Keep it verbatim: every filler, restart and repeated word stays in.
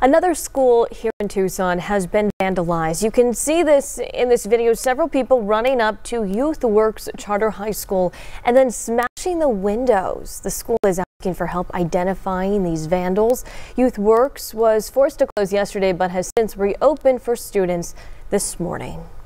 Another school here in Tucson has been vandalized. You can see this in this video. Several people running up to YouthWorks Charter High School and then smashing the windows. The school is asking for help identifying these vandals. YouthWorks was forced to close yesterday but has since reopened for students this morning.